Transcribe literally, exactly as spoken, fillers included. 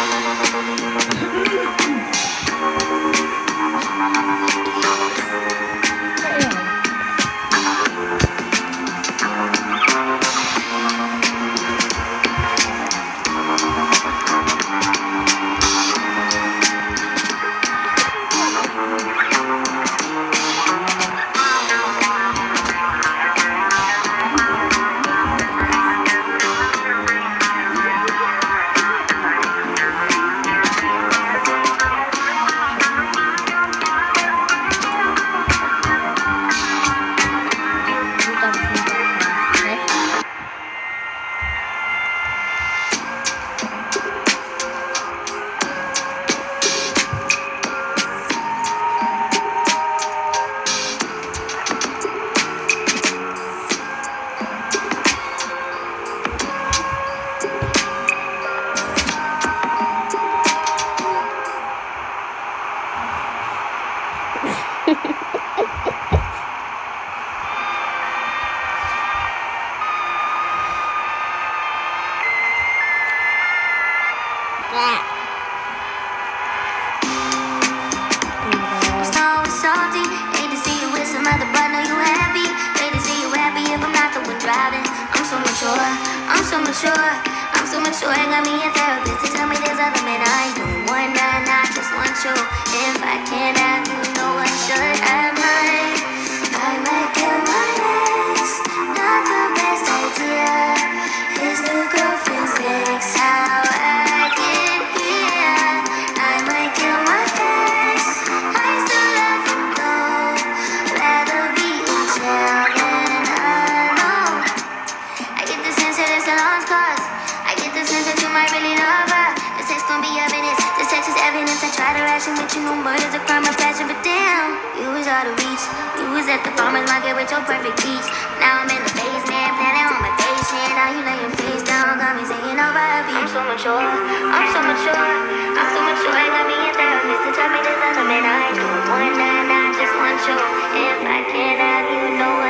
I'm so mature, I'm so mature. Got me a therapist to tell me there's other men I don't want that, I just want you. If I can't have you, no one should. I might, I might kill my ex. Not the best idea. His new girlfriend's next. How I get here. I might kill my ex. I still love him though. Rather be in jail than alone. I get the sense that it's a lost cause. I get the sense that you might really love her. The text gon' be evidence. The text is evidence. I try to ration with you, no murder's a crime of passion, but damn, you was out of reach. You was at the farmer's market with your perfect peach. Now I'm in the basement, planning on my patient. Now you lay your face down, got me singing over a beat. I'm so mature, I'm so mature, I'm so mature. I got me a therapist to tell me there's other men I don't want that, I just want you. If I can't have you, no